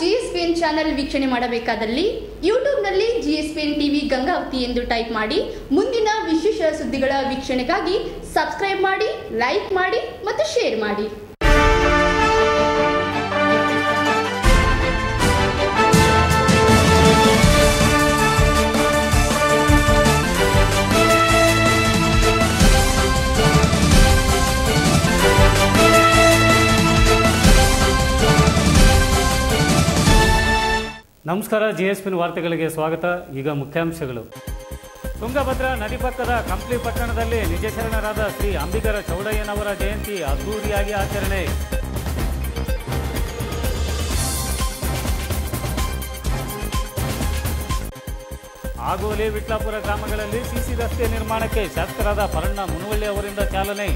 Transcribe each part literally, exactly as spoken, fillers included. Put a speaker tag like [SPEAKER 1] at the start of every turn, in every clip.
[SPEAKER 1] GSPN channel ವೀಕ್ಷಣೆ ಮಾಡಬೇಕಾದಲ್ಲಿ ಯೂಟ್ಯೂಬ್ನಲ್ಲಿ GSPN TV Gangavathi ಎಂದು ಟೈಪ್ ಮಾಡಿ ಮುಂದಿನ ವಿಶೇಷ ಸುದ್ದಿಗಳ ವೀಕ್ಷಣೆಗಾಗಿ ಸಬ್ಸ್ಕ್ರೈಬ್ ಮಾಡಿ, ಲೈಕ್ ಮಾಡಿ ಮತ್ತು ಶೇರ್ ಮಾಡಿ.
[SPEAKER 2] ನಮಸ್ಕಾರ. ಜಿಎಸ್ಪಿಎನ್ ವಾರ್ತೆಗಳಿಗೆ ಸ್ವಾಗತ. ಈಗ ಮುಖ್ಯಾಂಶಗಳು. ತುಂಗಭದ್ರಾ ನದಿ ಪಕ್ಕದ ಕಂಪ್ಲಿ ಪಟ್ಟಣದಲ್ಲಿ ನಿಜ ಶರಣರಾದ ಶ್ರೀ ಅಂಬಿಗರ ಚೌಡಯ್ಯನವರ ಜಯಂತಿ ಅದ್ದೂರಿಯಾಗಿ ಆಚರಣೆ. ಆಗೋಲಿ ವಿಟ್ಲಾಪುರ ಗ್ರಾಮಗಳಲ್ಲಿ ಸಿಸಿ ರಸ್ತೆ ನಿರ್ಮಾಣಕ್ಕೆ ಶಾಸಕರಾದ ಪರಣ್ಣ ಮುನವಳ್ಳಿ ಅವರಿಂದ ಚಾಲನೆ.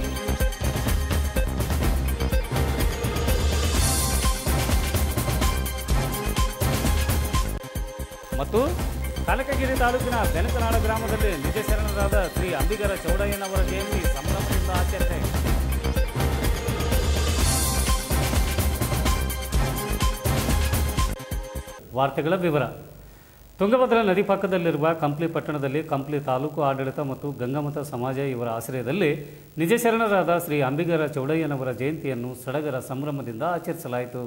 [SPEAKER 2] ಮತ್ತು ಕನಕಗಿರಿ ತಾಲೂಕಿನ ಬೆನಕನಾಡ ಗ್ರಾಮದಲ್ಲಿ ನಿಜ ಶರಣರಾದ ಶ್ರೀ ಅಂಬಿಗರ ಚೌಡಯ್ಯನವರ ಜಯಂತಿ ಸಂಭ್ರಮದಿಂದ ಆಚರಣೆ. ವಾರ್ತೆಗಳ ವಿವರ. ತುಂಗಭದ್ರಾ ನದಿ ಪಕ್ಕದಲ್ಲಿರುವ ಕಂಪ್ಲಿ ಪಟ್ಟಣದಲ್ಲಿ ಕಂಪ್ಲಿ ತಾಲೂಕು ಆಡಳಿತ ಮತ್ತು ಗಂಗಾಮತ ಸಮಾಜ ಇವರ ಆಶ್ರಯದಲ್ಲಿ ನಿಜ ಶರಣರಾದ ಶ್ರೀ ಅಂಬಿಗರ ಚೌಡಯ್ಯನವರ ಜಯಂತಿಯನ್ನು ಸಡಗರ ಸಂಭ್ರಮದಿಂದ ಆಚರಿಸಲಾಯಿತು.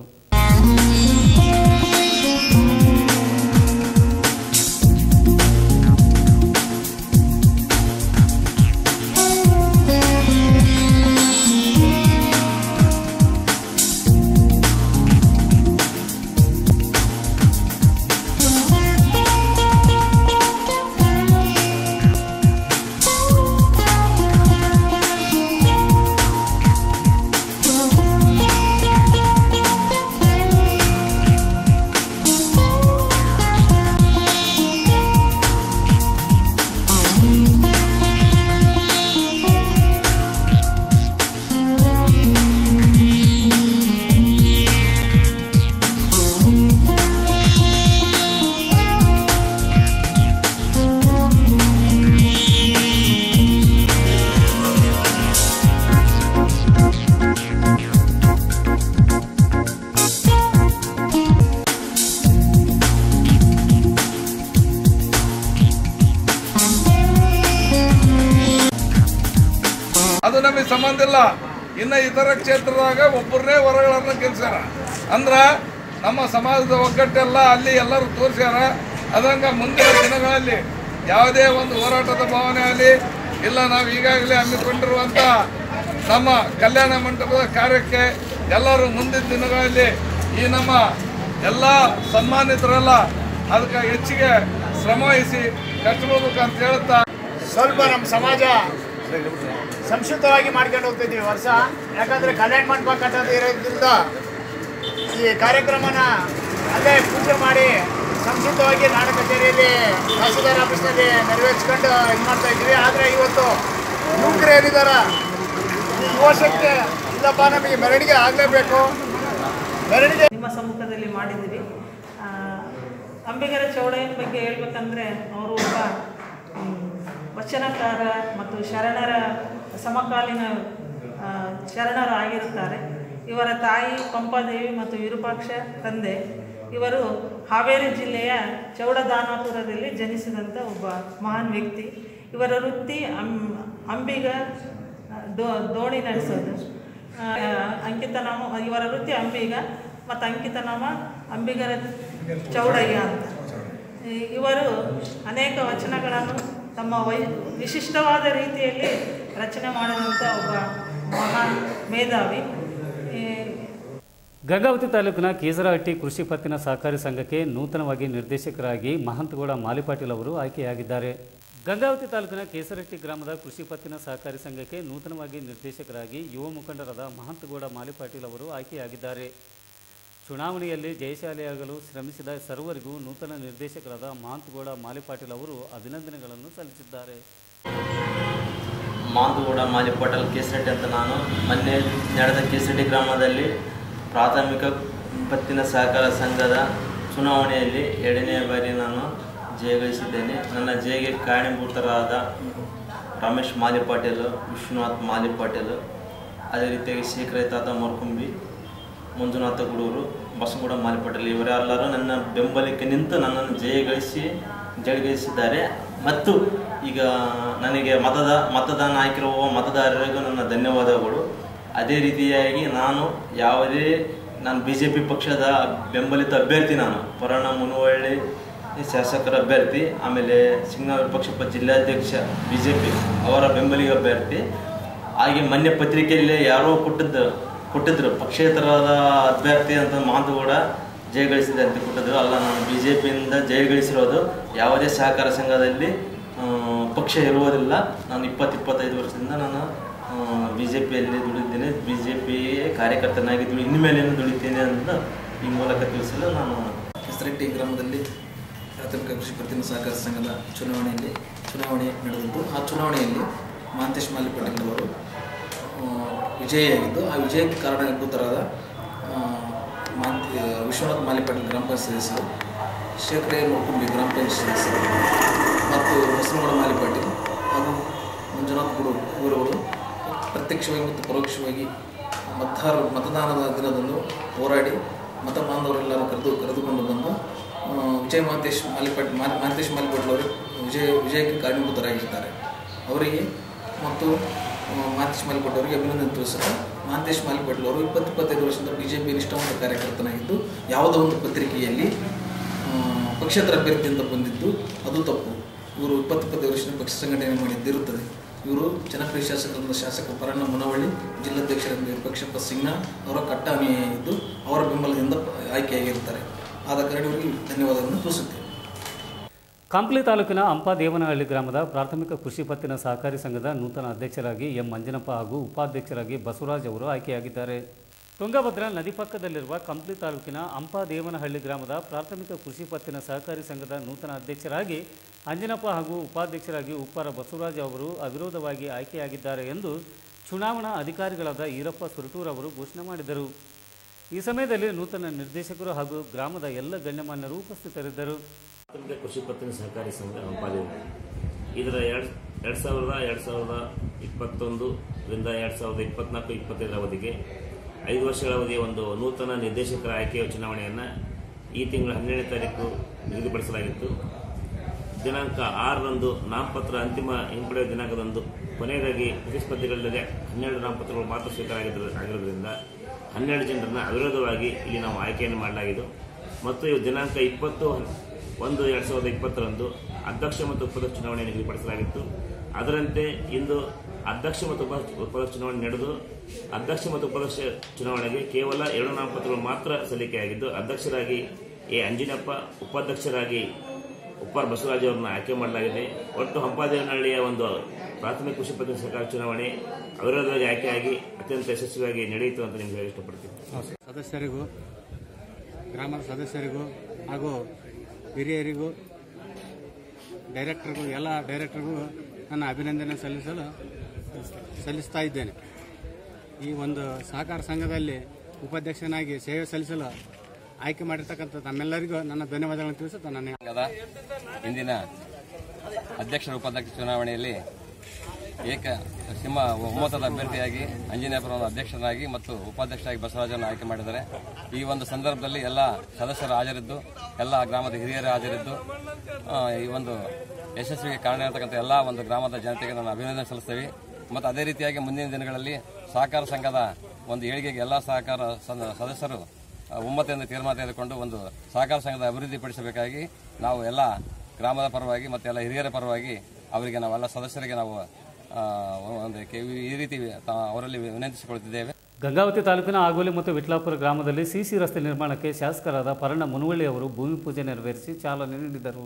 [SPEAKER 3] ಅದು ನಮಗೆ ಸಂಬಂಧ ಇಲ್ಲ. ಇನ್ನು ಇತರ ಕ್ಷೇತ್ರದಾಗ ಒಬ್ಬರನ್ನೇ ಹೊರಗಳನ್ನು ಗೆಲ್ಸ್ಯಾರ ಅಂದ್ರೆ ನಮ್ಮ ಸಮಾಜದ ಒಗ್ಗಟ್ಟೆಲ್ಲ ಅಲ್ಲಿ ಎಲ್ಲರೂ ತೋರಿಸ್ಯಾರ. ಅದಂಗ ಮುಂದಿನ ದಿನಗಳಲ್ಲಿ ಯಾವುದೇ ಒಂದು ಹೋರಾಟದ ಭಾವನೆ ಆಗಲಿ ಇಲ್ಲ, ನಾವು ಈಗಾಗಲೇ ಹಮ್ಮಿಕೊಂಡಿರುವಂಥ ನಮ್ಮ ಕಲ್ಯಾಣ ಮಂಟಪದ ಕಾರ್ಯಕ್ಕೆ ಎಲ್ಲರೂ ಮುಂದಿನ ದಿನಗಳಲ್ಲಿ ಈ ನಮ್ಮ ಎಲ್ಲ ಸನ್ಮಾನಿತರೆಲ್ಲ ಅದಕ್ಕೆ ಹೆಚ್ಚಿಗೆ ಶ್ರಮ ವಹಿಸಿ ಕಷ್ಟಪಡ್ಬೇಕು ಅಂತ ಹೇಳ್ತಾ
[SPEAKER 4] ಸ್ವಲ್ಪ ನಮ್ಮ ಸಮಾಜ ಸಂಕ್ಷಿಪ್ತವಾಗಿ ಮಾಡ್ಕೊಂಡು ಹೋಗ್ತಿದ್ದೀವಿ ವರ್ಷ. ಯಾಕಂದರೆ ಕಲ್ಯಾಣ ಮಂಟಪ ಕಟ್ಟೋದು ಇರೋದ್ರಿಂದ ಈ ಕಾರ್ಯಕ್ರಮನ ಅಲ್ಲೇ ಪೂಜೆ ಮಾಡಿ ಸಂಕ್ಷಿಪ್ತವಾಗಿ ನಾಡ ಕಚೇರಿಯಲ್ಲಿ ತಹಸೀಲ್ದಾರ್ ಆಫೀಸ್ನಲ್ಲಿ ನೆರವೇರಿಸ್ಕೊಂಡು ಇದು ಮಾಡ್ತಾ ಇದ್ವಿ. ಆದರೆ ಇವತ್ತು ಯುವಕರು ಏನಿದ್ದಾರೆ, ಈ ಯುವಶಕ್ತಿ ಇಲ್ಲಪ್ಪ ನಮಗೆ ಮೆರವಣಿಗೆ ಆಗಲೇಬೇಕು, ಮೆರವಣಿಗೆ
[SPEAKER 5] ನಿಮ್ಮ ಸಮ್ಮುಖದಲ್ಲಿ ಮಾಡಿದ್ದೀವಿ. ಅಂಬಿಗರ ಚೌಡಯ್ಯನ ಬಗ್ಗೆ ಹೇಳ್ಬೇಕಂದ್ರೆ ಅವರು ಒಬ್ಬ ವಚನಕಾರ ಮತ್ತು ಶರಣರ ಸಮಕಾಲೀನ ಶರಣರು ಆಗಿರುತ್ತಾರೆ. ಇವರ ತಾಯಿ ಪಂಪಾದೇವಿ ಮತ್ತು ವಿರೂಪಾಕ್ಷ ತಂದೆ. ಇವರು ಹಾವೇರಿ ಜಿಲ್ಲೆಯ ಚೌಡದಾನಾಪುರದಲ್ಲಿ ಜನಿಸಿದಂಥ ಒಬ್ಬ ಮಹಾನ್ ವ್ಯಕ್ತಿ. ಇವರ ವೃತ್ತಿ ಅಂ ಅಂಬಿಗ ದೋ ದೋಣಿ ನಡೆಸೋದು. ಅಂಕಿತನಾಮ ಇವರ ವೃತ್ತಿ ಅಂಬಿಗ ಮತ್ತು ಅಂಕಿತನಾಮ ಅಂಬಿಗರ ಚೌಡಯ್ಯ ಅಂತ. ಇವರು ಅನೇಕ ವಚನಗಳನ್ನು ತಮ್ಮ ವೈ ವಿಶಿಷ್ಟವಾದ ರೀತಿಯಲ್ಲಿ ರಚನೆ ಮಾಡಿದಂಥ ಒಬ್ಬ ಮಹಾನ್ ಮೇಧಾವಿ.
[SPEAKER 2] ಗಂಗಾವತಿ ತಾಲೂಕಿನ ಕೇಸರಹಟ್ಟಿ ಕೃಷಿ ಪತ್ತಿನ ಸಹಕಾರಿ ಸಂಘಕ್ಕೆ ನೂತನವಾಗಿ ನಿರ್ದೇಶಕರಾಗಿ ಮಹಂತಗೌಡ ಮಾಲಿಪಾಟೀಲ್ ಅವರು ಆಯ್ಕೆಯಾಗಿದ್ದಾರೆ. ಗಂಗಾವತಿ ತಾಲೂಕಿನ ಕೇಸರಹಟ್ಟಿ ಗ್ರಾಮದ ಕೃಷಿ ಪತ್ತಿನ ಸಹಕಾರಿ ಸಂಘಕ್ಕೆ ನೂತನವಾಗಿ ನಿರ್ದೇಶಕರಾಗಿ ಯುವ ಮುಖಂಡರಾದ ಮಹಂತಗೌಡ ಮಾಲಿಪಾಟೀಲ್ ಅವರು ಆಯ್ಕೆಯಾಗಿದ್ದಾರೆ. ಚುನಾವಣೆಯಲ್ಲಿ ಜಯಶಾಲಿಯಾಗಲು ಶ್ರಮಿಸಿದ ಸರ್ವರಿಗೂ ನೂತನ ನಿರ್ದೇಶಕರಾದ ಮಹಂತಗೌಡ ಮಾಲಿಪಾಟೀಲ್ ಅವರು ಅಭಿನಂದನೆಗಳನ್ನು ಸಲ್ಲಿಸಿದ್ದಾರೆ.
[SPEAKER 6] ಮಹಂತಗೌಡ ಮಾಲಿಪಾಟೀಲ್ ಕೇಸರಹಟ್ಟಿ ಅಂತ ನಾನು ಮೊನ್ನೆ ನಡೆದ ಕೇಸರಹಟ್ಟಿ ಗ್ರಾಮದಲ್ಲಿ ಪ್ರಾಥಮಿಕ ಪತ್ತಿನ ಸಹಕಾರ ಸಂಘದ ಚುನಾವಣೆಯಲ್ಲಿ ಎರಡನೇ ಬಾರಿ ನಾನು ಜಯಗಳಿಸಿದ್ದೇನೆ. ನನ್ನ ಜಯಗೆ ಕಾರಣೀಭೂತರಾದ ರಮೇಶ್ ಮಾಲಿಪಾಟೀಲ್, ವಿಶ್ವನಾಥ್ ಮಾಲಿಪಾಟೀಲ್, ಅದೇ ರೀತಿಯಾಗಿ ಶೇಖರತಾತ ಮರ್ಕುಂಬಿ, ಮಂಜುನಾಥ ಗುಡೂರು, ಬಸವಗೌಡ ಮಾಲಿಪಾಟೀಲ್ ಇವರೆಲ್ಲರೂ ನನ್ನ ಬೆಂಬಲಕ್ಕೆ ನಿಂತು ನನ್ನನ್ನು ಜಯಗಳಿಸಿ ಜಯಗಳಿಸಿದ್ದಾರೆ. ಮತ್ತು ಈಗ ನನಗೆ ಮತದ ಮತದಾನ ಹಾಕಿರುವ ಮತದಾರರಿಗೂ ನನ್ನ ಧನ್ಯವಾದಗಳು. ಅದೇ ರೀತಿಯಾಗಿ ನಾನು ಯಾವುದೇ ನಾನು ಬಿ ಜೆ ಪಿ ಪಕ್ಷದ ಬೆಂಬಲಿತ ಅಭ್ಯರ್ಥಿ, ನಾನು ಪರಣ ಮುನವಳ್ಳಿ ಶಾಸಕರ ಅಭ್ಯರ್ಥಿ, ಆಮೇಲೆ ಸಿಂಗನೂರು ಪಕ್ಷ ಜಿಲ್ಲಾಧ್ಯಕ್ಷ ಬಿ ಜೆ ಪಿ ಅವರ ಬೆಂಬಲಿಗ ಅಭ್ಯರ್ಥಿ. ಹಾಗೆ ಮೊನ್ನೆ ಪತ್ರಿಕೆಯಲ್ಲಿ ಯಾರೋ ಕೊಟ್ಟಿದ್ದು ಕೊಟ್ಟಿದ್ರು ಪಕ್ಷೇತರದ ಅಭ್ಯರ್ಥಿ ಅಂತ ಮಾತುಗೂಡ ಜಯಗಳಿಸಿದೆ ಅಂತ ಕೊಟ್ಟಿದ್ರು. ಅಲ್ಲ, ನಾನು ಬಿ ಜೆ ಪಿಯಿಂದ ಜಯಗಳಿಸಿರೋದು. ಯಾವುದೇ ಸಹಕಾರ ಸಂಘದಲ್ಲಿ ಪಕ್ಷ ಇರುವುದಿಲ್ಲ. ನಾನು ಇಪ್ಪತ್ತು ಇಪ್ಪತ್ತೈದು ವರ್ಷದಿಂದ ನಾನು ಬಿ ಜೆ ಪಿಯಲ್ಲಿ ದುಡಿದ್ದೇನೆ, ಬಿ ಜೆ ಪಿ ಕಾರ್ಯಕರ್ತನಾಗಿ ದುಡಿ ಇನ್ಮೇಲೇನು ದುಡಿತೇನೆ ಅಂತ ಈ ಮೂಲಕ ತಿಳಿಸಲು ನಾನು
[SPEAKER 7] ಕೆಸರಟ್ಟಿ ಗ್ರಾಮದಲ್ಲಿ ಪ್ರಾಥಮಿಕ ಕೃಷಿ ಪತ್ತಿನ ಸಹಕಾರ ಸಂಘದ ಚುನಾವಣೆಯಲ್ಲಿ ಚುನಾವಣೆ ನಡೆದಿದ್ದು, ಆ ಚುನಾವಣೆಯಲ್ಲಿ ಮಹಾಂತೇಶ್ ಮಾಲಿಪಾಟೀಲ್ ಅವರು ವಿಜಯಿಯಾಗಿದ್ದು, ಆ ವಿಜಯಕ್ಕೆ ಕಾರಣಭೂತರಾದ ಮಾಂತ ವಿಶ್ವನಾಥ್ ಮಾಲಿಪಾಟೀಲ್ ಗ್ರಾಮ ಪಂಚಾಯತ್ ಸದಸ್ಯರು, ಶೇಖರೇ ಮುರ್ಕುಂಬಿ ಗ್ರಾಮ ಪಂಚಾಯತ್ ಸದಸ್ಯರು ಮತ್ತು ಬಸವಗೌಡ ಮಾಲಿಪಾಟೀಲ್ ಹಾಗೂ ಮಂಜುನಾಥ್ ಗುರು ಇವರುಗಳು ಪ್ರತ್ಯಕ್ಷವಾಗಿ ಮತ್ತು ಪರೋಕ್ಷವಾಗಿ ಮತದಾರರು ಮತದಾನದ ದಿನದಂದು ಹೋರಾಡಿ ಮತ ಬಾಂಧವರೆಲ್ಲರೂ ಕರೆದು ಕರೆದುಕೊಂಡು ಬಂದು ವಿಜಯ ಮಹಂತೇಶ್ ಮಾಲಿಪಾಟೀಲ್ ಮಹಂತೇಶ್ ಮಾಲಿಪಾಟೀಲ್ ಅವರು ವಿಜಯ ವಿಜಯಕ್ಕೆ ಕಾರಣಭೂತರಾಗಿದ್ದಾರೆ. ಅವರಿಗೆ ಮತ್ತು ಮಹಂತೇಶ್ ಮಾಲಿಪಾಟೀಲ್ ಅವರಿಗೆ ಅಭಿನಂದನೆ ತಿಳಿಸುತ್ತಾ, ಮಹಂತೇಶ್ ಮಾಲಿಪಾಟೀಲ್ ಅವರು ಇಪ್ಪತ್ತು ಇಪ್ಪತ್ತೈದು ವರ್ಷದಿಂದ ಬಿ ಜೆ ಪಿ ನಿಷ್ಠಾವಂತ ಕಾರ್ಯಕರ್ತನಾಗಿದ್ದು, ಯಾವುದೋ ಒಂದು ಪತ್ರಿಕೆಯಲ್ಲಿ ಪಕ್ಷೇತರ ಅಭ್ಯರ್ಥಿ ಅಂತ ಬಂದಿದ್ದು ಅದು ತಪ್ಪು. ಇವರು ಇಪ್ಪತ್ತು ಇಪ್ಪತ್ತೈದು ವರ್ಷದಿಂದ ಪಕ್ಷ ಸಂಘಟನೆ ಮಾಡಿದ್ದಿರುತ್ತದೆ. ಇವರು ಜನಪ್ರಿಯ ಶಾಸಕರಾದ ಶಾಸಕ ಪರಣ್ಣ ಮುನವಳ್ಳಿ, ಜಿಲ್ಲಾಧ್ಯಕ್ಷರಾದ ವಿಪಕ್ಷಪ್ಪ ಸಿಂಗ್ನ ಅವರ ಕಟ್ಟ ಅನುಯಾಯಿದ್ದು ಅವರ ಬೆಂಬಲದಿಂದ ಆಯ್ಕೆಯಾಗಿರುತ್ತಾರೆ. ಆದ ಕಾರಣ ಇವರಿಗೆ ಧನ್ಯವಾದಗಳನ್ನು ತಿಳಿಸುತ್ತೇವೆ.
[SPEAKER 2] ಕಂಪ್ಲಿ ತಾಲೂಕಿನ ಅಂಪಾದೇವನಹಳ್ಳಿ ಗ್ರಾಮದ ಪ್ರಾಥಮಿಕ ಕೃಷಿ ಪತ್ತಿನ ಸಹಕಾರಿ ಸಂಘದ ನೂತನ ಅಧ್ಯಕ್ಷರಾಗಿ ಎಂ ಮಂಜನಪ್ಪ ಹಾಗೂ ಉಪಾಧ್ಯಕ್ಷರಾಗಿ ಬಸವರಾಜ್ ಅವರು ಆಯ್ಕೆಯಾಗಿದ್ದಾರೆ. ತುಂಗಭದ್ರಾ ನದಿ ಪಕ್ಕದಲ್ಲಿರುವ ಕಂಪ್ಲಿ ತಾಲೂಕಿನ ಅಂಪಾದೇವನಹಳ್ಳಿ ಗ್ರಾಮದ ಪ್ರಾಥಮಿಕ ಕೃಷಿ ಪತ್ತಿನ ಸಹಕಾರಿ ಸಂಘದ ನೂತನ ಅಧ್ಯಕ್ಷರಾಗಿ ಅಂಜನಪ್ಪ ಹಾಗೂ ಉಪಾಧ್ಯಕ್ಷರಾಗಿ ಉಪ್ಪಾರ ಬಸವರಾಜ್ ಅವರು ಅವಿರೋಧವಾಗಿ ಆಯ್ಕೆಯಾಗಿದ್ದಾರೆ ಎಂದು ಚುನಾವಣಾ ಅಧಿಕಾರಿಗಳಾದ ಈರಪ್ಪ ಸುರಟೂರ್ ಅವರು ಘೋಷಣೆ ಮಾಡಿದರು. ಈ ಸಮಯದಲ್ಲಿ ನೂತನ ನಿರ್ದೇಶಕರು ಹಾಗೂ ಗ್ರಾಮದ ಎಲ್ಲ ಗಣ್ಯಮಾನ್ಯರು ಉಪಸ್ಥಿತರಿದ್ದರು.
[SPEAKER 8] ಪ್ರಾಥಮಿಕ ಕೃಷಿ ಪತ್ತಿನ ಸಹಕಾರಿ ಸಂಘ ಅಂಪಾದೇವನಹಳ್ಳಿ ಇದರ ಎರಡು ಎರಡು ಸಾವಿರದ ಎರಡು ಸಾವಿರದ ಇಪ್ಪತ್ತೊಂದರಿಂದ ಎರಡು ಸಾವಿರದ ಇಪ್ಪತ್ನಾಲ್ಕು ಇಪ್ಪತ್ತೈದರ ಅವಧಿಗೆ ಐದು ವರ್ಷಗಳ ಅವಧಿಯ ಒಂದು ನೂತನ ನಿರ್ದೇಶಕರ ಆಯ್ಕೆಯ ಚುನಾವಣೆಯನ್ನು ಈ ತಿಂಗಳ ಹನ್ನೆರಡನೇ ತಾರೀಕು ನಿಗದಿಪಡಿಸಲಾಗಿತ್ತು. ದಿನಾಂಕ ಆರರಂದು ನಾಮಪತ್ರ ಅಂತಿಮ ಹಿಂಪಡೆಯುವ ದಿನಾಂಕದಂದು ಕೊನೆಯದಾಗಿ ಪ್ರತಿಸ್ಪರ್ಧಿಗಳಿಲ್ಲದೆ ಹನ್ನೆರಡು ನಾಮಪತ್ರಗಳು ಮಾತ್ರ ಸ್ವೀಕಾರ ಆಗಿರೋದ್ರಿಂದ ಹನ್ನೆರಡು ಜನರನ್ನ ಅವಿರೋಧವಾಗಿ ಇಲ್ಲಿ ನಾವು ಆಯ್ಕೆಯನ್ನು ಮಾಡಲಾಗಿದೆ. ಮತ್ತು ಈ ದಿನಾಂಕ ಇಪ್ಪತ್ತು ಒಂದು ಎರಡು ಸಾವಿರದ ಇಪ್ಪತ್ತರಂದು ಅಧ್ಯಕ್ಷ ಮತ್ತು ಉಪಾಧ್ಯಕ್ಷ ಚುನಾವಣೆ ನಿಗದಿಪಡಿಸಲಾಗಿತ್ತು. ಅದರಂತೆ ಇಂದು ಅಧ್ಯಕ್ಷ ಮತ್ತು ಉಪಾಧ್ಯಕ್ಷ ಚುನಾವಣೆ ನಡೆದು ಅಧ್ಯಕ್ಷ ಮತ್ತು ಉಪಾಧ್ಯಕ್ಷ ಚುನಾವಣೆಗೆ ಕೇವಲ ಎರಡು ನಾಮಪತ್ರಗಳು ಮಾತ್ರ ಸಲ್ಲಿಕೆಯಾಗಿದ್ದು, ಅಧ್ಯಕ್ಷರಾಗಿ ಎ ಅಂಜಿನಪ್ಪ, ಉಪಾಧ್ಯಕ್ಷರಾಗಿ ಉಪ್ಪಾರ ಬಸವರಾಜ್ ಅವರನ್ನ ಆಯ್ಕೆ ಮಾಡಲಾಗಿದೆ. ಒಟ್ಟು ಹಂಪಾದೇವನಹಳ್ಳಿಯ ಒಂದು ಪ್ರಾಥಮಿಕ ಕೃಷಿ ಪತ್ತಿನ ಸಹಕಾರ ಚುನಾವಣೆ ಅವಿರೋಧವಾಗಿ ಆಯ್ಕೆಯಾಗಿ ಅತ್ಯಂತ ಯಶಸ್ವಿಯಾಗಿ ನಡೆಯಿತು ಅಂತ ನಿಮಗೆ ಇಷ್ಟಪಡ್ತೀನಿ.
[SPEAKER 9] ಸದಸ್ಯರಿಗೂ, ಗ್ರಾಮದ ಸದಸ್ಯರಿಗೂ ಹಾಗೂ ಹಿರಿಯರಿಗೂ, ಡೈರೆಕ್ಟರ್ಗೂ ಎಲ್ಲ ಡೈರೆಕ್ಟರ್ಗೂ ನನ್ನ ಅಭಿನಂದನೆ ಸಲ್ಲಿಸಲು ಸಲ್ಲಿಸ್ತಾ ಇದ್ದೇನೆ. ಈ ಒಂದು ಸಹಕಾರ ಸಂಘದಲ್ಲಿ ಉಪಾಧ್ಯಕ್ಷನಾಗಿ ಸೇವೆ ಸಲ್ಲಿಸಲು ಆಯ್ಕೆ ಮಾಡಿರ್ತಕ್ಕಂಥ ತಮ್ಮೆಲ್ಲರಿಗೂ ನನ್ನ ಧನ್ಯವಾದಗಳನ್ನು ತಿಳಿಸುತ್ತಾ ನಾನು
[SPEAKER 10] ಇಂದಿನ ಅಧ್ಯಕ್ಷರ ಉಪಾಧ್ಯಕ್ಷ ಚುನಾವಣೆಯಲ್ಲಿ ಏಕ ಸಿಂಹ ಒಮ್ಮತದ ಅಭ್ಯರ್ಥಿಯಾಗಿ ಅಂಜನೇಯಪುರದ ಅಧ್ಯಕ್ಷರಾಗಿ ಮತ್ತು ಉಪಾಧ್ಯಕ್ಷರಾಗಿ ಬಸವರಾಜನ್ನು ಆಯ್ಕೆ ಮಾಡಿದ್ದಾರೆ. ಈ ಒಂದು ಸಂದರ್ಭದಲ್ಲಿ ಎಲ್ಲ ಸದಸ್ಯರು ಹಾಜರಿದ್ದು, ಎಲ್ಲ ಗ್ರಾಮದ ಹಿರಿಯರು ಹಾಜರಿದ್ದು ಈ ಒಂದು ಯಶಸ್ವಿಗೆ ಕಾರಣ ಇರತಕ್ಕಂಥ ಎಲ್ಲ ಒಂದು ಗ್ರಾಮದ ಜನತೆಗೆ ನಾನು ಅಭಿನಂದನೆ ಸಲ್ಲಿಸ್ತೇವೆ. ಮತ್ತು ಅದೇ ರೀತಿಯಾಗಿ ಮುಂದಿನ ದಿನಗಳಲ್ಲಿ ಸಹಕಾರ ಸಂಘದ ಒಂದು ಏಳಿಗೆಗೆ ಎಲ್ಲ ಸಹಕಾರ ಸದಸ್ಯರು ಒಮ್ಮತದಿಂದ ತೀರ್ಮಾನ ತೆಗೆದುಕೊಂಡು ಒಂದು ಸಹಕಾರ ಸಂಘದ ಅಭಿವೃದ್ಧಿಪಡಿಸಬೇಕಾಗಿ ನಾವು ಎಲ್ಲ ಗ್ರಾಮದ ಪರವಾಗಿ ಮತ್ತು ಎಲ್ಲ ಹಿರಿಯರ ಪರವಾಗಿ ಅವರಿಗೆ ನಾವೆಲ್ಲ ಸದಸ್ಯರಿಗೆ ನಾವು ಒಂದು ಈ ರೀತಿ ಅವರಲ್ಲಿ ವಿನಂತಿಸಿಕೊಳ್ಳುತ್ತಿದ್ದೇವೆ.
[SPEAKER 2] ಗಂಗಾವತಿ ತಾಲೂಕಿನ ಆಗೋಲಿ ಮತ್ತು ವಿಟ್ಲಾಪುರ ಗ್ರಾಮದಲ್ಲಿ ಸಿಸಿ ರಸ್ತೆ ನಿರ್ಮಾಣಕ್ಕೆ ಶಾಸಕರಾದ ಪರಣ್ಣ ಮುನವಳ್ಳಿ ಅವರು ಭೂಮಿ ಪೂಜೆ ನೆರವೇರಿಸಿ ಚಾಲನೆ ನೀಡಿದರು.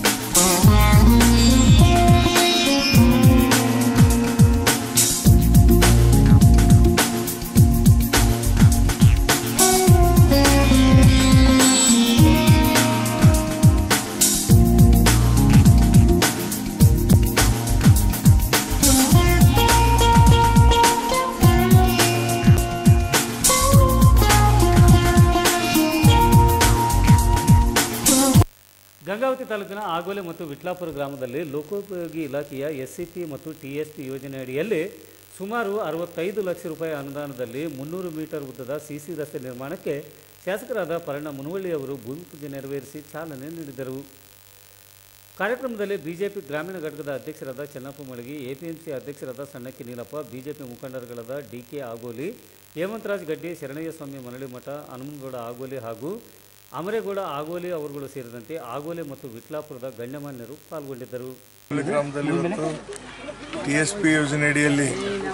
[SPEAKER 2] ಗಂಗಾವತಿ ತಾಲೂಕಿನ ಆಗೋಲೆ ಮತ್ತು ವಿಟ್ಲಾಪುರ ಗ್ರಾಮದಲ್ಲಿ ಲೋಕೋಪಯೋಗಿ ಇಲಾಖೆಯ ಎಸ್ಸಿಪಿ ಮತ್ತು ಟಿಎಸ್ಪಿ ಯೋಜನೆ ಅಡಿಯಲ್ಲಿ ಸುಮಾರು ಅರವತ್ತೈದು ಲಕ್ಷ ರೂಪಾಯಿ ಅನುದಾನದಲ್ಲಿ ಮುನ್ನೂರು ಮೀಟರ್ ಉದ್ದದ ಸಿಸಿ ರಸ್ತೆ ನಿರ್ಮಾಣಕ್ಕೆ ಶಾಸಕರಾದ ಪರಣ್ಣ ಮುನವಳ್ಳಿ ಅವರು ಭೂಮಿ ಪೂಜೆ ನೆರವೇರಿಸಿ ಚಾಲನೆ ನೀಡಿದರು. ಕಾರ್ಯಕ್ರಮದಲ್ಲಿ ಬಿಜೆಪಿ ಗ್ರಾಮೀಣ ಘಟಕದ ಅಧ್ಯಕ್ಷರಾದ ಚೆನ್ನಪ್ಪ ಮಳಗಿ, ಎಪಿಎಂಸಿ ಅಧ್ಯಕ್ಷರಾದ ಸಣ್ಣಕ್ಕಿ ನೀಲಪ್ಪ, ಬಿಜೆಪಿ ಮುಖಂಡರುಗಳಾದ ಡಿಕೆ ಆಗೋಲಿ, ಹೇಮಂತರಾಜ್ ಗಡ್ಡಿ, ಶರಣಯ್ಯ ಸ್ವಾಮಿ ಮನಳಿಮಠ, ಹನುಮನಗೌಡ ಆಗೋಲಿ ಹಾಗೂ ಅಮರೇಗೌಡ ಆಗೋಲಿ ಅವರುಗಳು ಸೇರಿದಂತೆ ಆಗೋಲಿ ಮತ್ತು ವಿಟ್ಲಾಪುರದ ಗಣ್ಯಮಾನ್ಯರು ಪಾಲ್ಗೊಂಡಿದ್ದರು.
[SPEAKER 11] ಗ್ರಾಮದಲ್ಲಿ ಇವತ್ತು ಟಿ ಎಸ್ ಪಿ ಯೋಜನೆಯಡಿಯಲ್ಲಿ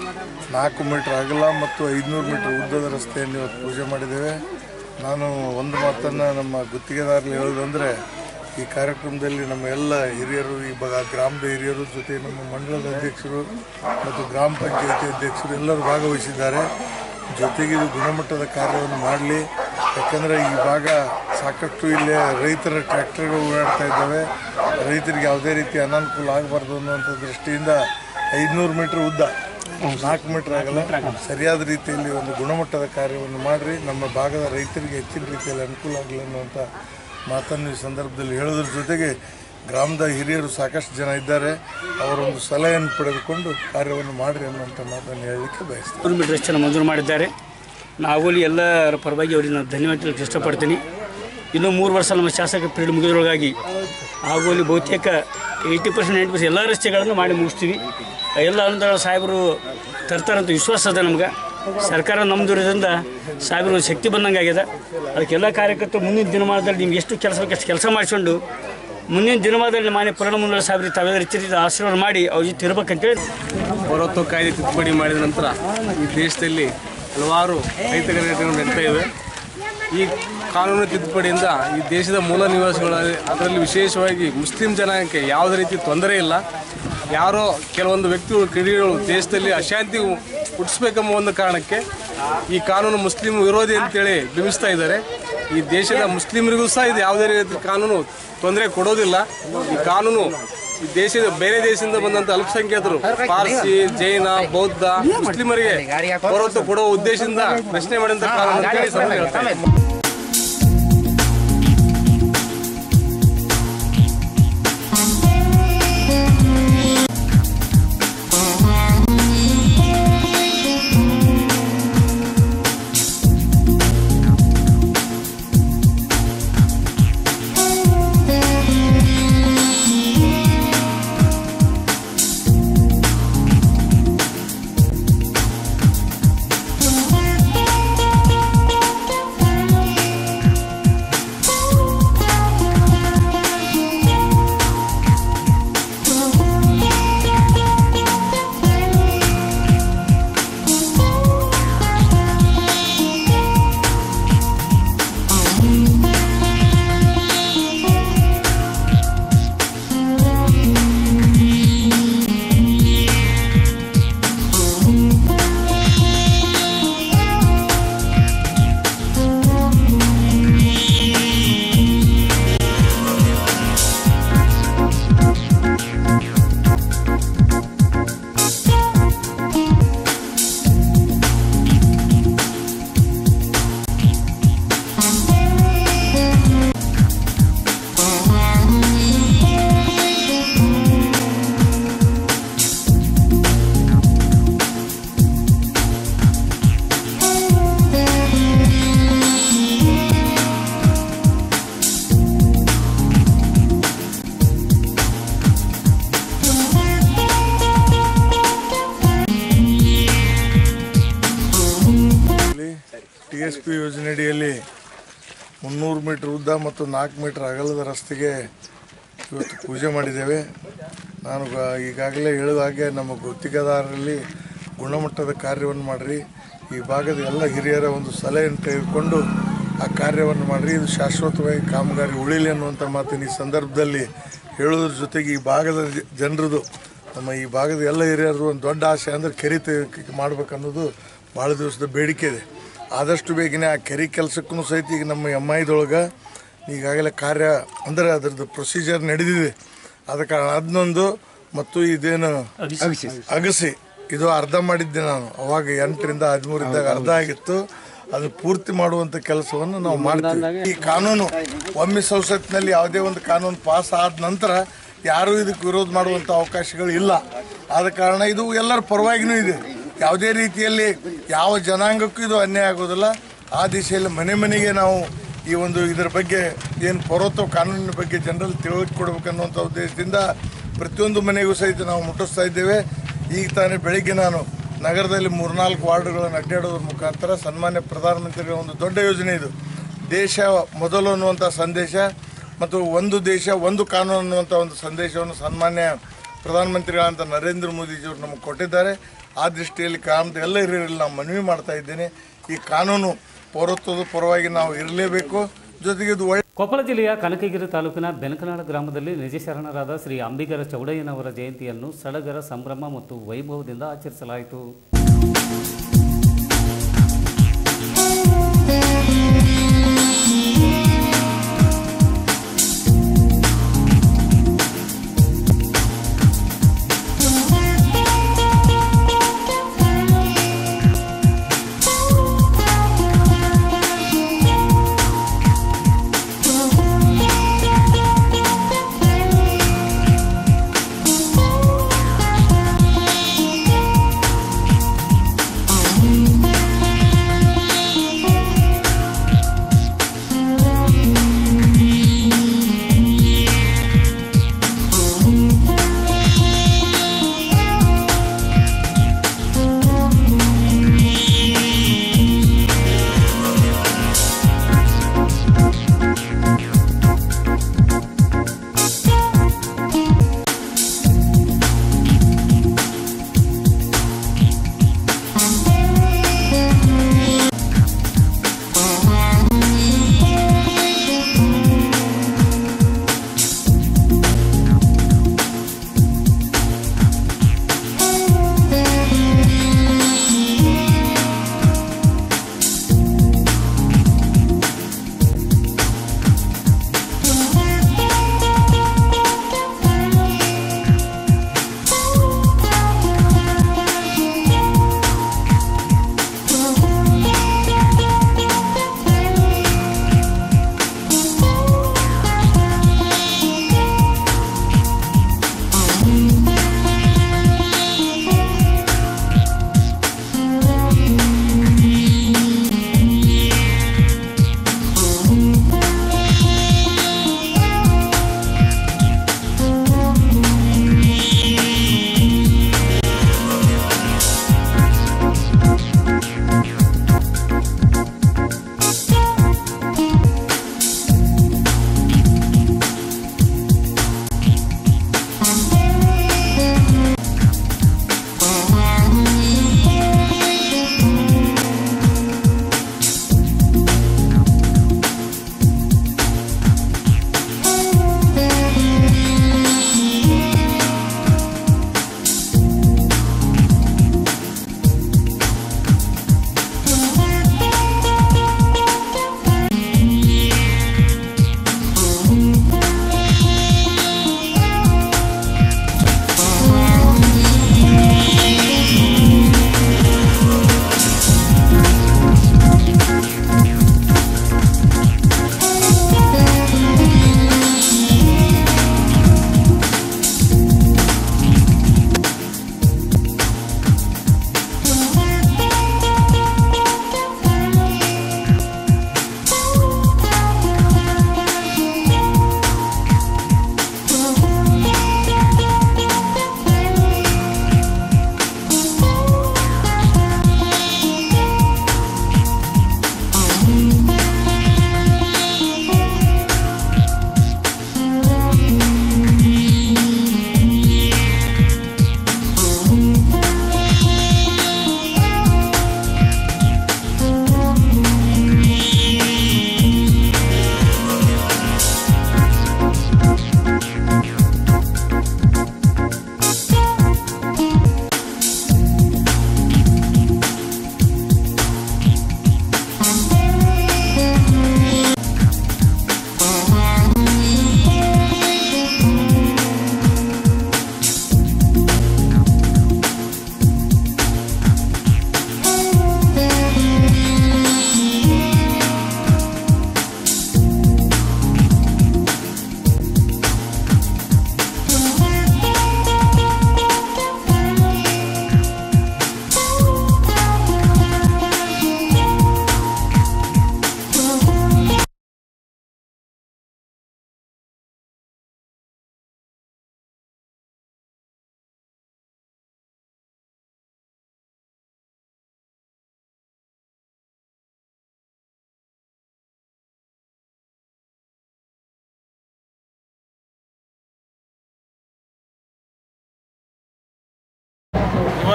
[SPEAKER 11] ನಾಲ್ಕು ಮೀಟರ್ ಅಗಲ ಮತ್ತು ಐದುನೂರು ಮೀಟರ್ ಉದ್ದದ ರಸ್ತೆಯನ್ನು ಇವತ್ತು ಪೂಜೆ ಮಾಡಿದ್ದೇವೆ. ನಾನು ಒಂದು ಮಾತನ್ನು ನಮ್ಮ ಗುತ್ತಿಗೆದಾರರಲ್ಲಿ ಹೇಳೋದಂದರೆ, ಈ ಕಾರ್ಯಕ್ರಮದಲ್ಲಿ ನಮ್ಮ ಎಲ್ಲ ಹಿರಿಯರು, ಈ ಭಾಗ ಗ್ರಾಮದ ಹಿರಿಯರು ಜೊತೆ ನಮ್ಮ ಮಂಡಲದ ಅಧ್ಯಕ್ಷರು ಮತ್ತು ಗ್ರಾಮ ಪಂಚಾಯತಿ ಅಧ್ಯಕ್ಷರು ಎಲ್ಲರೂ ಭಾಗವಹಿಸಿದ್ದಾರೆ. ಜೊತೆಗೆ ಇದು ಗುಣಮಟ್ಟದ ಕಾರ್ಯವನ್ನು ಮಾಡಲಿ. ಯಾಕಂದರೆ ಈ ಭಾಗ ಸಾಕಷ್ಟು ಇಲ್ಲೇ ರೈತರ ಟ್ರ್ಯಾಕ್ಟರ್ಗಳು ಓಡಾಡ್ತಾ ಇದ್ದಾವೆ. ರೈತರಿಗೆ ಯಾವುದೇ ರೀತಿ ಅನಾನುಕೂಲ ಆಗಬಾರ್ದು ಅನ್ನುವಂಥ ದೃಷ್ಟಿಯಿಂದ ಐದುನೂರು ಮೀಟ್ರ್ ಉದ್ದ, ನಾಲ್ಕು ಮೀಟ್ರ್ ಆಗಲ್ಲ, ಸರಿಯಾದ ರೀತಿಯಲ್ಲಿ ಒಂದು ಗುಣಮಟ್ಟದ ಕಾರ್ಯವನ್ನು ಮಾಡಿರಿ. ನಮ್ಮ ಭಾಗದ ರೈತರಿಗೆ ಹೆಚ್ಚಿನ ರೀತಿಯಲ್ಲಿ ಅನುಕೂಲ ಆಗಲಿ ಅನ್ನುವಂಥ ಮಾತನ್ನು ಈ ಸಂದರ್ಭದಲ್ಲಿ ಹೇಳೋದ್ರ ಜೊತೆಗೆ ಗ್ರಾಮದ ಹಿರಿಯರು ಸಾಕಷ್ಟು ಜನ ಇದ್ದಾರೆ, ಅವರೊಂದು ಸಲಹೆಯನ್ನು ಪಡೆದುಕೊಂಡು ಕಾರ್ಯವನ್ನು ಮಾಡಿರಿ ಅನ್ನುವಂಥ ಮಾತನ್ನು ಹೇಳಲಿಕ್ಕೆ ಬಯಸ್ತೀನಿ.
[SPEAKER 12] ನೂರು ಮೀಟರ್ ಹೆಚ್ಚನ್ನು ಮಂಜೂರು ಮಾಡಿದ್ದಾರೆ. ನಾವಲ್ಲಿ ಎಲ್ಲರ ಪರವಾಗಿ ಅವರಿಗೆ ನಾನು ಧನ್ಯವಾದ ಹೇಳಕ್ಕೆ ಇಷ್ಟಪಡ್ತೀನಿ. ಇನ್ನೂ ಮೂರು ವರ್ಷ ನಮ್ಮ ಶಾಸಕ ಪೀರಿಯಡ್ ಮುಗಿದ್ರೊಳಗಾಗಿ ಆಗೋಲಿ ಬಹುತೇಕ ಏಯ್ಟಿ ಪರ್ಸೆಂಟ್ ನೈಂಟಿ ಪರ್ಸೆಂಟ್ ಎಲ್ಲ ರಸ್ತೆಗಳನ್ನು ಮಾಡಿ ಮುಗಿಸ್ತೀವಿ. ಎಲ್ಲ ಅನುದಾನ ಸಾಹೇಬರು ತರ್ತಾರಂತ ವಿಶ್ವಾಸ ಅದ ನಮ್ಗೆ. ಸರ್ಕಾರ ನಮ್ಮದಿರೋದ್ರಿಂದ ಸಾಹೇಬರು ಶಕ್ತಿ ಬಂದಂಗೆ ಆಗ್ಯದ. ಅದಕ್ಕೆಲ್ಲ ಕಾರ್ಯಕರ್ತರು ಮುಂದಿನ ದಿನಮಾನದಲ್ಲಿ ನಿಮ್ಗೆ ಎಷ್ಟು ಕೆಲಸ ಬೇಕು ಅಷ್ಟು ಕೆಲಸ ಮಾಡಿಕೊಂಡು ಮುಂದಿನ ದಿನಮಾನದಲ್ಲಿ ಮಾನ್ಯ ಪರಣ್ಣ ಮುನವಳ್ಳಿ ಸಾಹೇಬರಿಗೆ ತಾವೆಲ್ಲ ರೀತಿಯ ಆಶೀರ್ವಾದ ಮಾಡಿ ಅವ್ರ ಜೊತೆ ಇರ್ಬೇಕಂತೇಳಿ
[SPEAKER 13] ಪೌರತ್ವ ಕಾಯ್ದೆ ತಿದ್ದುಪಡಿ ಮಾಡಿದ ನಂತರ ಈ ದೇಶದಲ್ಲಿ ಹಲವಾರು ರೈತ ಘಟನೆಗಳು ನಡೀತಾ ಇವೆ. ಈ ಕಾನೂನು ತಿದ್ದುಪಡಿಯಿಂದ ಈ ದೇಶದ ಮೂಲ ನಿವಾಸಿಗಳ, ಅದರಲ್ಲಿ ವಿಶೇಷವಾಗಿ ಮುಸ್ಲಿಂ ಜನಾಂಗಕ್ಕೆ ಯಾವುದೇ ರೀತಿ ತೊಂದರೆ ಇಲ್ಲ. ಯಾರೋ ಕೆಲವೊಂದು ವ್ಯಕ್ತಿಗಳು, ಕಿಡಿಗಳು ದೇಶದಲ್ಲಿ ಅಶಾಂತಿ ಹುಟ್ಟಿಸ್ಬೇಕೆಂಬ ಒಂದು ಕಾರಣಕ್ಕೆ ಈ ಕಾನೂನು ಮುಸ್ಲಿಂ ವಿರೋಧಿ ಅಂತೇಳಿ ಬಿಂಬಿಸ್ತಾ ಇದ್ದಾರೆ. ಈ ದೇಶದ ಮುಸ್ಲಿಮರಿಗೂ ಸಹ ಇದು ಯಾವುದೇ ರೀತಿ ಕಾನೂನು ತೊಂದರೆ ಕೊಡೋದಿಲ್ಲ. ಈ ಕಾನೂನು ಈ ದೇಶದ ಬೇರೆ ದೇಶದಿಂದ ಬಂದಂಥ ಅಲ್ಪಸಂಖ್ಯಾತರು, ಪಾರ್ಸಿ, ಜೈನ, ಬೌದ್ಧ, ಮುಸ್ಲಿಮರಿಗೆ ಪೌರತ್ವ ಕೊಡುವ ಉದ್ದೇಶದಿಂದ ರಚನೆ ಮಾಡಿದಂಥ ಕಾನೂನು ಅಂತೇಳಿ ಸಹ ಹೇಳ್ತಾರೆ.
[SPEAKER 11] ಟಿ ಎಸ್ ಪಿ ಯೋಜನೆಯಡಿಯಲ್ಲಿ ಮುನ್ನೂರು ಮೀಟರ್ ಉದ್ದ ಮತ್ತು ನಾಲ್ಕು ಮೀಟರ್ ಅಗಲದ ರಸ್ತೆಗೆ ಇವತ್ತು ಪೂಜೆ ಮಾಡಿದ್ದೇವೆ. ನಾನು ಈಗಾಗಲೇ ಹೇಳಿದ ಹಾಗೆ ನಮ್ಮ ಗುತ್ತಿಗೆದಾರರಲ್ಲಿ ಗುಣಮಟ್ಟದ ಕಾರ್ಯವನ್ನು ಮಾಡಿರಿ. ಈ ಭಾಗದ ಎಲ್ಲ ಹಿರಿಯರ ಒಂದು ಸಲಹೆಯನ್ನು ತೆಗೆದುಕೊಂಡು ಆ ಕಾರ್ಯವನ್ನು ಮಾಡಿರಿ. ಇದು ಶಾಶ್ವತವಾಗಿ ಕಾಮಗಾರಿ ಉಳಿಲಿ ಅನ್ನುವಂಥ ಮಾತಿನ ಈ ಸಂದರ್ಭದಲ್ಲಿ ಹೇಳೋದ್ರ ಜೊತೆಗೆ ಈ ಭಾಗದ ಜನರದು, ನಮ್ಮ ಈ ಭಾಗದ ಎಲ್ಲ ಹಿರಿಯರದು ಒಂದು ದೊಡ್ಡ ಆಸೆ ಅಂದರೆ ಕೆರೆ ಮಾಡಬೇಕನ್ನೋದು ಭಾಳ ದಿವಸದ ಬೇಡಿಕೆ ಇದೆ. ಆದಷ್ಟು ಬೇಗನೆ ಆ ಕೆರೆ ಕೆಲಸಕ್ಕೂ ಸಹಿತ ಈಗ ನಮ್ಮ ಎಮ್ ಐದೊಳಗೆ ಈಗಾಗಲೇ ಕಾರ್ಯ ಅಂದರೆ ಅದರದ್ದು ಪ್ರೊಸೀಜರ್ ನಡೆದಿದೆ. ಆದ ಕಾರಣ ಅದನ್ನೊಂದು ಮತ್ತು ಇದೇನು ಅಗಸಿ ಇದು ಅರ್ಧ ಮಾಡಿದ್ದೆ ನಾನು ಅವಾಗ ಎಂಟರಿಂದ ಹದಿಮೂರಿದ್ದಾಗ ಅರ್ಧ ಆಗಿತ್ತು. ಅದು ಪೂರ್ತಿ ಮಾಡುವಂಥ ಕೆಲಸವನ್ನು ನಾವು ಮಾಡ್ತೀವಿ. ಈ ಕಾನೂನು ಒಮ್ಮೆ ಸಂಸತ್ತಿನಲ್ಲಿ ಯಾವುದೇ ಒಂದು ಕಾನೂನು ಪಾಸ್ ಆದ ನಂತರ ಯಾರೂ ಇದಕ್ಕೆ ವಿರೋಧ ಮಾಡುವಂಥ ಅವಕಾಶಗಳು ಇಲ್ಲ. ಆದ ಕಾರಣ ಇದು ಎಲ್ಲರ ಪರವಾಗಿಯೂ ಇದೆ. ಯಾವುದೇ ರೀತಿಯಲ್ಲಿ ಯಾವ ಜನಾಂಗಕ್ಕೂ ಇದು ಅನ್ಯಾಯ ಆಗೋದಿಲ್ಲ. ಆ ದಿಶೆಯಲ್ಲಿ ಮನೆ ಮನೆಗೆ ನಾವು ಈ ಒಂದು ಇದರ ಬಗ್ಗೆ ಏನು ಪೌರತ್ವ ಕಾನೂನಿನ ಬಗ್ಗೆ ಜನರಲ್ಲಿ ತಿಳುವಳಿಕೆ ಕೊಡಬೇಕನ್ನುವಂಥ ಉದ್ದೇಶದಿಂದ ಪ್ರತಿಯೊಂದು ಮನೆಗೂ ಸಹಿತ ನಾವು ಮುಟ್ಟಿಸ್ತಾ ಇದ್ದೇವೆ. ಈಗ ತಾನೇ ಬೆಳಿಗ್ಗೆ ನಾನು ನಗರದಲ್ಲಿ ಮೂರ್ನಾಲ್ಕು ವಾರ್ಡ್ಗಳನ್ನು ಅಡ್ಡಾಡೋದ್ರ ಮುಖಾಂತರ ಸನ್ಮಾನ್ಯ ಪ್ರಧಾನಮಂತ್ರಿಗಳ ಒಂದು ದೊಡ್ಡ ಯೋಜನೆ ಇದು, ದೇಶ ಮೊದಲು ಅನ್ನುವಂಥ ಸಂದೇಶ ಮತ್ತು ಒಂದು ದೇಶ ಒಂದು ಕಾನೂನು ಅನ್ನುವಂಥ ಒಂದು ಸಂದೇಶವನ್ನು ಸನ್ಮಾನ್ಯ ಪ್ರಧಾನಮಂತ್ರಿಗಳಂತ ನರೇಂದ್ರ ಮೋದಿಜಿಯವರು ನಮಗೆ ಕೊಟ್ಟಿದ್ದಾರೆ. ಆ ದೃಷ್ಟಿಯಲ್ಲಿ ಕಾನೂನು ಎಲ್ಲ ಹಿರಿಯರಲ್ಲಿ ನಾವು ಮನವಿ ಮಾಡ್ತಾ ಇದ್ದೇನೆ. ಈ ಕಾನೂನು ಪೌರತ್ವದ ಪರವಾಗಿ ನಾವು ಇರಲೇಬೇಕು. ಜೊತೆಗೆ ಇದು ಒಳ್ಳೆ
[SPEAKER 2] ಕೊಪ್ಪಳ ಜಿಲ್ಲೆಯ ಕನಕಗಿರಿ ತಾಲೂಕಿನ ಬೆನಕನಾಳ ಗ್ರಾಮದಲ್ಲಿ ನಿಜಶರಣರಾದ ಶ್ರೀ ಅಂಬಿಗರ ಚೌಡಯ್ಯನವರ ಜಯಂತಿಯನ್ನು ಸಡಗರ ಸಂಭ್ರಮ ಮತ್ತು ವೈಭವದಿಂದ ಆಚರಿಸಲಾಯಿತು.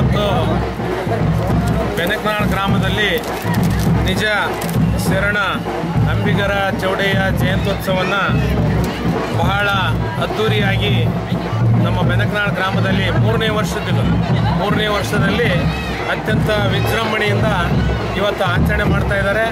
[SPEAKER 13] ಇವತ್ತು ಬೆನಕನಾಳ ಗ್ರಾಮದಲ್ಲಿ ನಿಜ ಶರಣ ಅಂಬಿಗರ ಚೌಡಯ್ಯ ಜಯಂತ್ಯೋತ್ಸವವನ್ನು ಬಹಳ ಅದ್ಧೂರಿಯಾಗಿ ನಮ್ಮ ಬೆನಕನಾಳ ಗ್ರಾಮದಲ್ಲಿ ಮೂರನೇ ವರ್ಷದ ಮೂರನೇ ವರ್ಷದಲ್ಲಿ ಅತ್ಯಂತ ವಿಜೃಂಭಣೆಯಿಂದ ಇವತ್ತು ಆಚರಣೆ ಮಾಡ್ತಾ ಇದ್ದಾರೆ.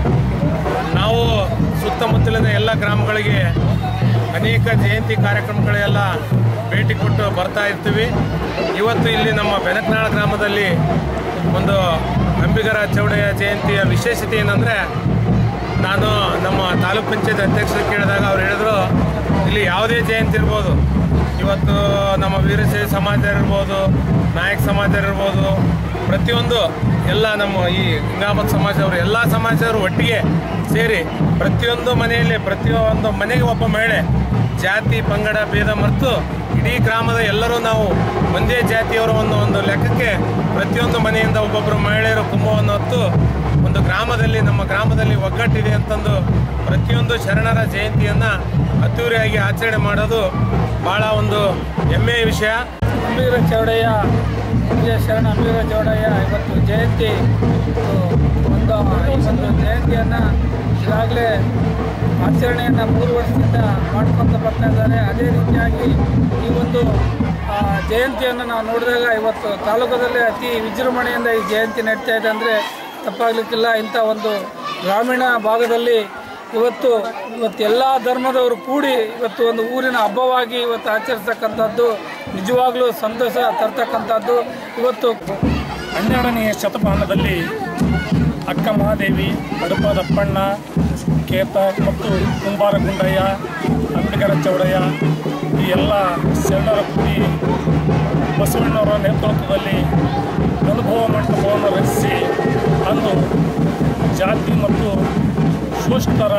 [SPEAKER 13] ನಾವು ಸುತ್ತಮುತ್ತಲಿನ ಎಲ್ಲ ಗ್ರಾಮಗಳಿಗೆ ಅನೇಕ ಜಯಂತಿ ಕಾರ್ಯಕ್ರಮಗಳೆಲ್ಲ ಭೇಟಿ ಕೊಟ್ಟು ಬರ್ತಾ ಇರ್ತೀವಿ. ಇವತ್ತು ಇಲ್ಲಿ ನಮ್ಮ ಬೆನಕನಾಳ ಗ್ರಾಮದಲ್ಲಿ ಒಂದು ಅಂಬಿಗರ ಚೌಡಯ್ಯ ಜಯಂತಿಯ ವಿಶೇಷತೆ ಏನಂದರೆ, ನಾನು ನಮ್ಮ ತಾಲೂಕು ಪಂಚಾಯತ್ ಅಧ್ಯಕ್ಷರು ಕೇಳಿದಾಗ ಅವ್ರು ಹೇಳಿದ್ರು, ಇಲ್ಲಿ ಯಾವುದೇ ಜಯಂತಿ ಇರ್ಬೋದು, ಇವತ್ತು ನಮ್ಮ ವೀರಶೈವ ಸಮಾಜ ಇರ್ಬೋದು, ನಾಯಕ ಸಮಾಜ ಇರ್ಬೋದು, ಪ್ರತಿಯೊಂದು ಎಲ್ಲ ನಮ್ಮ ಈ ಗಂಗಾಮತ ಸಮಾಜದವರು ಎಲ್ಲ ಸಮಾಜದವರು ಒಟ್ಟಿಗೆ ಸೇರಿ ಪ್ರತಿಯೊಂದು ಮನೆಯಲ್ಲಿ ಪ್ರತಿಯೊಂದು ಮನೆಗೆ ಒಬ್ಬ ಮಹಿಳೆ ಜಾತಿ ಪಂಗಡ ಭೇದ ಮರೆತು ಇಡೀ ಗ್ರಾಮದ ಎಲ್ಲರೂ ನಾವು ಒಂದೇ ಜಾತಿಯವರ ಒಂದು ಒಂದು ಲೆಕ್ಕಕ್ಕೆ ಪ್ರತಿಯೊಂದು ಮನೆಯಿಂದ ಒಬ್ಬೊಬ್ಬರು ಮಹಿಳೆಯರು ಕುಂಭವನ್ನು ಹೊತ್ತು ಒಂದು ಗ್ರಾಮದಲ್ಲಿ ನಮ್ಮ ಗ್ರಾಮದಲ್ಲಿ ಒಗ್ಗಟ್ಟಿದೆ ಅಂತಂದು ಪ್ರತಿಯೊಂದು ಶರಣರ ಜಯಂತಿಯನ್ನು ಅದ್ದೂರಿಯಾಗಿ ಆಚರಣೆ ಮಾಡೋದು ಭಾಳ ಒಂದು ಹೆಮ್ಮೆಯ ವಿಷಯ.
[SPEAKER 14] ಅಂಬಿಗರ ಚೌಡಯ್ಯ ವಿಜಯ ಶರಣ ಅಂಬಿಗರ ಚೌಡಯ್ಯ ಇವತ್ತು ಜಯಂತಿ ಒಂದು ಈ ಒಂದು ಜಯಂತಿಯನ್ನು ಈಗಾಗಲೇ ಆಚರಣೆಯನ್ನು ಮೂರು ವರ್ಷದಿಂದ ಮಾಡ್ಕೊತ ಬರ್ತಾ ಇದ್ದಾರೆ. ಅದೇ ರೀತಿಯಾಗಿ ಈ ಒಂದು ಜಯಂತಿಯನ್ನು ನಾವು ನೋಡಿದಾಗ ಇವತ್ತು ತಾಲೂಕದಲ್ಲಿ ಅತಿ ವಿಜೃಂಭಣೆಯಿಂದ ಈ ಜಯಂತಿ ನಡೀತಾ ಇದೆ ಅಂದರೆ ತಪ್ಪಾಗಲಿಕ್ಕಿಲ್ಲ. ಇಂಥ ಒಂದು ಗ್ರಾಮೀಣ ಭಾಗದಲ್ಲಿ ಇವತ್ತು ಇವತ್ತು ಎಲ್ಲ ಧರ್ಮದವರು ಕೂಡಿ ಇವತ್ತು ಒಂದು ಊರಿನ ಹಬ್ಬವಾಗಿ ಇವತ್ತು ಆಚರಿಸ್ತಕ್ಕಂಥದ್ದು ನಿಜವಾಗ್ಲೂ ಸಂತೋಷ ತರ್ತಕ್ಕಂಥದ್ದು. ಇವತ್ತು
[SPEAKER 15] ಹನ್ನೆರಡನೆಯ ಶತಮಾನದಲ್ಲಿ ಅಕ್ಕ ಮಹಾದೇವಿ, ಕಡಪದಪ್ಪಣ್ಣ, ಕೇತ ಮತ್ತು ಕುಂಬಾರ ಗುಂಡಯ್ಯ, ಅಂಬಿಗರ ಚೌಡಯ್ಯ ಈ ಎಲ್ಲ ಶರಣರ ಕೂಡಿ ಬಸವಣ್ಣವರ ನೇತೃತ್ವದಲ್ಲಿ ಅನುಭವ ಮಂಟಪವನ್ನು ರಚಿಸಿ ಅಂದು ಜಾತಿ ಮತ್ತು ಶೋಷಿತರ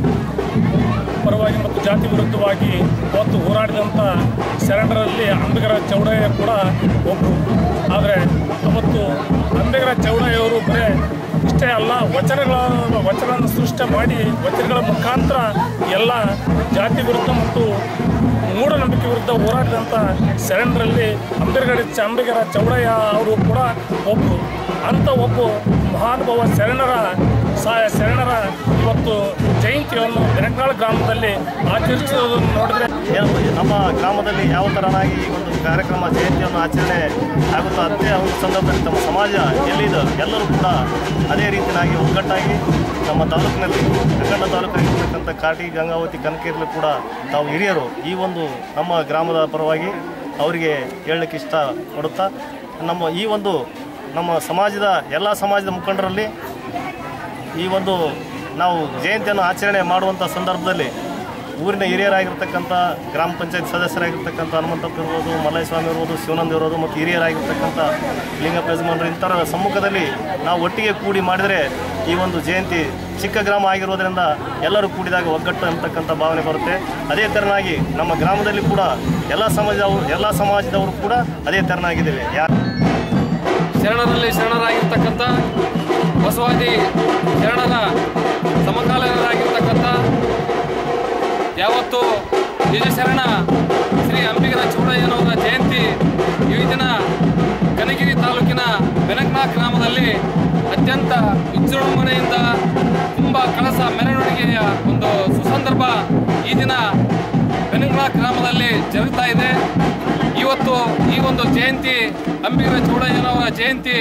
[SPEAKER 15] ಪರವಾಗಿ ಮತ್ತು ಜಾತಿ ವಿರುದ್ಧವಾಗಿ ಅವತ್ತು ಹೋರಾಡಿದಂಥ ಶರಣರಲ್ಲಿ ಅಂಬಿಗರ ಚೌಡಯ್ಯ ಕೂಡ ಒಬ್ಬರು. ಆದರೆ ಅವತ್ತು ಅಂಬಿಗರ ಚೌಡಯ್ಯವರು ಬರೇ ಇಷ್ಟೇ ಅಲ್ಲ, ವಚನಗಳ ವಚನವನ್ನು ಸೃಷ್ಟಿ ಮಾಡಿ ವಚನಗಳ ಮುಖಾಂತರ ಎಲ್ಲ ಜಾತಿ ವಿರುದ್ಧ ಮತ್ತು ಮೂಢನಂಬಿಕೆ ವಿರುದ್ಧ ಹೋರಾಡಿದಂಥ ಶರಣರಲ್ಲಿ ಅಂಬಿಗರ ಅಂಬಿಗರ ಚೌಡಯ್ಯ ಅವರು ಕೂಡ ಒಬ್ಬರು. ಅಂಥ ಒಬ್ಬ ಮಹಾನುಭಾವ ಶರಣರ ಸಹಾಯ ಶರಣರ ಇವತ್ತು ಜಯಂತಿಯನ್ನು ಬೆನಕನಾಳ ಗ್ರಾಮದಲ್ಲಿ ಆಚರಿಸುವುದನ್ನು ನೋಡಿದರೆ
[SPEAKER 16] ನಮ್ಮ ಗ್ರಾಮದಲ್ಲಿ ಯಾವ ಥರನಾಗಿ ಒಂದು ಕಾರ್ಯಕ್ರಮ ಜಯಂತಿಯನ್ನು ಆಚರಣೆ ಆಗುತ್ತೋ ಅದೇ ಒಂದು ಸಂದರ್ಭದಲ್ಲಿ ತಮ್ಮ ಸಮಾಜ ಎಲ್ಲಿದೆ ಎಲ್ಲರೂ ಕೂಡ ಅದೇ ರೀತಿಯಾಗಿ ಒಗ್ಗಟ್ಟಾಗಿ ನಮ್ಮ ತಾಲೂಕಿನಲ್ಲಿ ಅಖಂಡ ತಾಲೂಕಿನಲ್ಲಿರ್ತಕ್ಕಂಥ ಕಾಟಿ, ಗಂಗಾವತಿ, ಕನಕೇರಿಯಲ್ಲಿ ಕೂಡ ತಾವು ಹಿರಿಯರು ಈ ಒಂದು ನಮ್ಮ ಗ್ರಾಮದ ಪರವಾಗಿ ಅವರಿಗೆ ಹೇಳಲಿಕ್ಕೆ ಇಷ್ಟ ಪಡುತ್ತಾ, ನಮ್ಮ ಈ ಒಂದು ನಮ್ಮ ಸಮಾಜದ ಎಲ್ಲ ಸಮಾಜದ ಮುಖಂಡರಲ್ಲಿ ಈ ಒಂದು ನಾವು ಜಯಂತಿಯನ್ನು ಆಚರಣೆ ಮಾಡುವಂಥ ಸಂದರ್ಭದಲ್ಲಿ ಊರಿನ ಹಿರಿಯರಾಗಿರ್ತಕ್ಕಂಥ ಗ್ರಾಮ ಪಂಚಾಯತ್ ಸದಸ್ಯರಾಗಿರ್ತಕ್ಕಂಥ ಹನುಮಂತಪ್ಪ ಇರ್ಬೋದು, ಮಲ್ಲಯ್ಯಸ್ವಾಮಿ ಇರ್ಬೋದು, ಶಿವನಂದ ಇರ್ಬೋದು ಮತ್ತು ಹಿರಿಯರಾಗಿರ್ತಕ್ಕಂಥ ಲಿಂಗಪ್ಪ ಯಜಮಾನರು ಇಂಥರ ಸಮ್ಮುಖದಲ್ಲಿ ನಾವು ಒಟ್ಟಿಗೆ ಕೂಡಿ ಮಾಡಿದರೆ ಈ ಒಂದು ಜಯಂತಿ ಚಿಕ್ಕ ಗ್ರಾಮ ಆಗಿರೋದ್ರಿಂದ ಎಲ್ಲರೂ ಕೂಡಿದಾಗ ಒಗ್ಗಟ್ಟು ಅಂತಕ್ಕಂಥ ಭಾವನೆ ಬರುತ್ತೆ. ಅದೇ ಥರನಾಗಿ ನಮ್ಮ ಗ್ರಾಮದಲ್ಲಿ ಕೂಡ ಎಲ್ಲ ಸಮಾಜದವರು ಎಲ್ಲ ಸಮಾಜದವರು ಕೂಡ ಅದೇ ಥರನಾಗಿದ್ದೇವೆ. ಯಾರು
[SPEAKER 17] ಶರಣರಲ್ಲಿ ಶರಣರಾಗಿರ್ತಕ್ಕಂಥ ಬಸವಾದಿ ಶರಣರ ಸಮಕಾಲೀನರಾಗಿರ್ತಕ್ಕಂಥ ಯಾವತ್ತು ನಿಜ ಶರಣ ಶ್ರೀ ಅಂಬಿಗರ ಚೌಡಯ್ಯನವರ ಜಯಂತಿ ಈ ದಿನ ಕನಗಿರಿ ತಾಲೂಕಿನ ಬೆನಕನಾಳ ಗ್ರಾಮದಲ್ಲಿ ಅತ್ಯಂತ ವಿಜೃಂಭಣೆಯಿಂದ ತುಂಬ ಕಳಸ ಮೆರವಣಿಗೆಯ ಒಂದು ಸುಸಂದರ್ಭ ಈ ದಿನ ಬೆನಕನಾಳ ಗ್ರಾಮದಲ್ಲಿ ಜರುಗ್ತಾ ಇದೆ. ಇವತ್ತು ಈ ಒಂದು ಜಯಂತಿ ಅಂಬಿಗರ ಚೌಡಯ್ಯನವರ ಜಯಂತಿ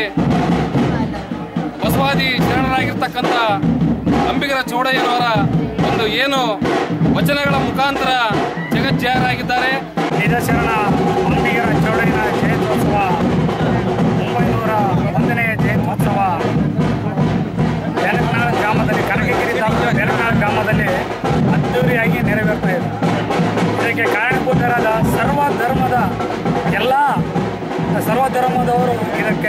[SPEAKER 17] ಬಸವಾದಿ ಶರಣರಾಗಿರ್ತಕ್ಕಂಥ ಅಂಬಿಗರ ಚೌಡಯ್ಯನವರ ಒಂದು ಏನು ವಚನಗಳ ಮುಖಾಂತರ ಜಗಜ್ಜಾಹರಾಗಿದ್ದಾರೆ.
[SPEAKER 15] ನಿಜ ಶರಣ ಅಂಬಿಗರ ಚೌಡಯ್ಯನ ಜಯಂತ್ಯೋತ್ಸವ ಒಂಬೈನೂರ ಒಂದನೆಯ ಜಯಂತ್ಯೋತ್ಸವ ಬೆನಕನಾಳ ಗ್ರಾಮದಲ್ಲಿ ಕನಕಗಿರಿ ತಾಲೂಕಿನ ಬೆನಕನಾಳ ಗ್ರಾಮದಲ್ಲಿ ಅದ್ದೂರಿಯಾಗಿ ನೆರವೇರ್ತಾ ಇದೆ. ಇದಕ್ಕೆ ಕಾರಣಭೂತರಾದ ಸರ್ವ ಧರ್ಮದ ಎಲ್ಲ ಸರ್ವ ಧರ್ಮದವರು ಇದಕ್ಕೆ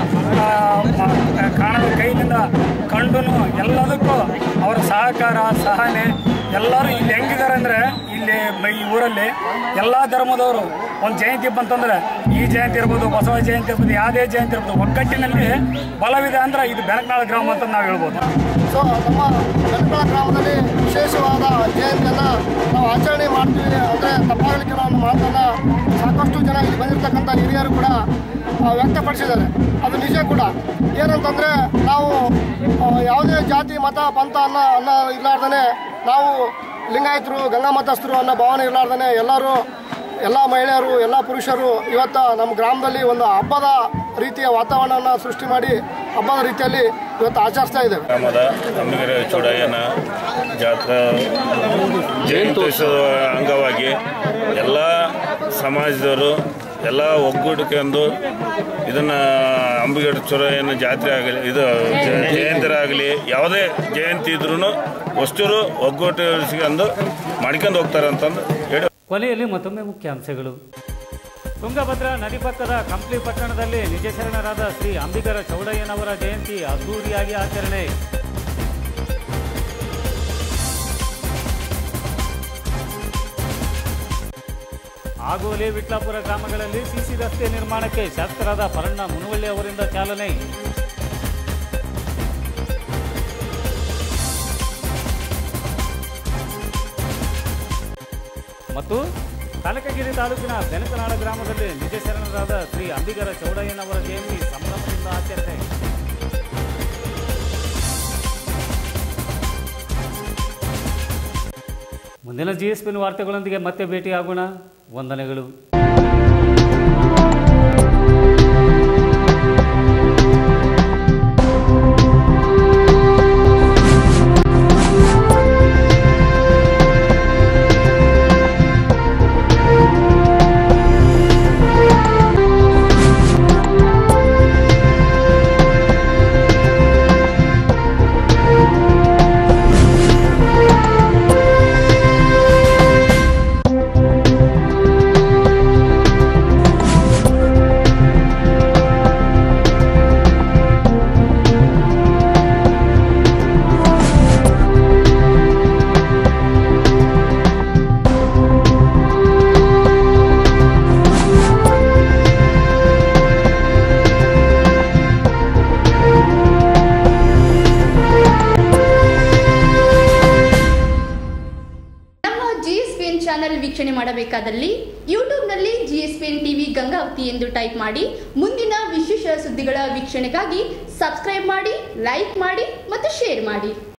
[SPEAKER 15] ಕಾಣದ ಕೈಯಿಂದ ಕಂಡು ಎಲ್ಲದಕ್ಕೂ ಅವರ ಸಹಕಾರ ಸಹನೆ ಎಲ್ಲರೂ ಇಲ್ಲಿ ಹೆಂಗಿದ್ದಾರೆ ಅಂದರೆ ಇಲ್ಲಿ ಈ ಊರಲ್ಲಿ ಎಲ್ಲ ಧರ್ಮದವರು ಒಂದು ಜಯಂತಿ ಬಂತಂದ್ರೆ ಈ ಜಯಂತಿ ಇರ್ಬೋದು, ಬಸವ ಜಯಂತಿ ಇರ್ಬೋದು, ಯಾವುದೇ ಜಯಂತಿ ಇರ್ಬೋದು, ಒಗ್ಗಟ್ಟಿನಲ್ಲಿ ಬಲವಿದೆ ಅಂದ್ರೆ ಇದು ಬೆನಕನಾಳ ಗ್ರಾಮ ಅಂತ ನಾವು ಹೇಳ್ಬೋದು.
[SPEAKER 18] ಸೊ ನಮ್ಮ ಬೆನಕನಾಳ ಗ್ರಾಮದಲ್ಲಿ ವಿಶೇಷವಾದ ಜಯಂತಿಯನ್ನು ನಾವು ಆಚರಣೆ ಮಾಡ್ತೀವಿ ಅಂದರೆ ತಪ್ಪಾಗಲಿಕ್ಕಿಲ್ಲ ಅನ್ನೋ ಮಾತನ್ನು ಸಾಕಷ್ಟು ಜನ ಇಲ್ಲಿ ಬಂದಿರತಕ್ಕಂಥ ಹಿರಿಯರು ಕೂಡ ವ್ಯಕ್ತಪಡಿಸಿದ್ದಾರೆ. ಅದು ನಿಜ ಕೂಡ. ಏನಂತಂದರೆ ನಾವು ಯಾವುದೇ ಜಾತಿ ಮತ ಪಂಥ ಅನ್ನೋ ಅನ್ನೋ ಇರಲಾರ್ದೇ ನಾವು ಲಿಂಗಾಯತರು ಗಂಗಾ ಮತಸ್ಥರು ಅನ್ನೋ ಭಾವನೆ ಇರಲಾರ್ದೇ ಎಲ್ಲರೂ ಎಲ್ಲ ಮಹಿಳೆಯರು ಎಲ್ಲ ಪುರುಷರು ಇವತ್ತು ನಮ್ಮ ಗ್ರಾಮದಲ್ಲಿ ಒಂದು ಹಬ್ಬದ ರೀತಿಯ ವಾತಾವರಣವನ್ನು ಸೃಷ್ಟಿ ಮಾಡಿ ಹಬ್ಬದ ರೀತಿಯಲ್ಲಿ ಇವತ್ತು ಆಚರಿಸ್ತಾ ಇದ್ದೇವೆ.
[SPEAKER 19] ಗ್ರಾಮದ ಅಂಬಿಗರ ಚೌಡಯ್ಯನ ಜಾತ್ರಾ ಜಯಂತ್ಯೋತ್ಸವ ಅಂಗವಾಗಿ ಎಲ್ಲ ಸಮಾಜದವರು ಎಲ್ಲ ಒಗ್ಗೂಡಿಕೊಂಡು ಇದನ್ನು ಅಂಬಿಗರ ಚೌಡಯ್ಯನ ಜಾತ್ರೆ ಆಗಲಿ ಇದು ಜಯಂತಿರಾಗಲಿ ಯಾವುದೇ ಜಯಂತಿ ಇದ್ರೂ ಅಷ್ಟರು ಒಗ್ಗೂಡಿಸಿಕೊಂಡು ಮಾಡ್ಕೊಂಡು ಹೋಗ್ತಾರೆ ಅಂತಂದು ಹೇಳಿ.
[SPEAKER 2] ಕೊನೆಯಲ್ಲಿ ಮತ್ತೊಮ್ಮೆ ಮುಖ್ಯಾಂಶಗಳು. ತುಂಗಭದ್ರಾ ನದಿ ಪಕ್ಕದ ಕಂಪ್ಲಿ ಪಟ್ಟಣದಲ್ಲಿ ನಿಜ ಶರಣರಾದ ಶ್ರೀ ಅಂಬಿಗರ ಚೌಡಯ್ಯನವರ ಜಯಂತಿ ಅದ್ದೂರಿಯಾಗಿ ಆಚರಣೆ. ಆಗೋಲಿ ವಿಟ್ಲಾಪುರ ಗ್ರಾಮಗಳಲ್ಲಿ ಸಿಸಿ ರಸ್ತೆ ನಿರ್ಮಾಣಕ್ಕೆ ಶಾಸಕರಾದ ಪರಣ್ಣ ಮುನವಳ್ಳಿ ಅವರಿಂದ ಚಾಲನೆ. ಮತ್ತು ಕನಕಗಿರಿ ತಾಲೂಕಿನ ಬೆನಕನಾಳ ಗ್ರಾಮದಲ್ಲಿ ನಿಜ ಶರಣರಾದ ಶ್ರೀ ಅಂಬಿಗರ ಚೌಡಯ್ಯನವರ ಜಯಂತಿ ಸಂಭ್ರಮದಿಂದ ಆಚರಣೆ. ಮುಂದಿನ ಜಿಎಸ್ಪಿನ ವಾರ್ತೆಗಳೊಂದಿಗೆ ಮತ್ತೆ ಭೇಟಿಯಾಗೋಣ. ವಂದನೆಗಳು.
[SPEAKER 1] ವೀಕ್ಷಣೆ ಮಾಡಬೇಕಾದಲ್ಲಿ ಯೂಟ್ಯೂಬ್ನಲ್ಲಿ ಜಿಎಸ್ಪಿಎನ್ ಟಿವಿ ಗಂಗಾವತಿ ಎಂದು ಟೈಪ್ ಮಾಡಿ. ಮುಂದಿನ ವಿಶೇಷ ಸುದ್ದಿಗಳ ವೀಕ್ಷಣೆಗಾಗಿ ಸಬ್ಸ್ಕ್ರೈಬ್ ಮಾಡಿ, ಲೈಕ್ ಮಾಡಿ ಮತ್ತು ಶೇರ್ ಮಾಡಿ.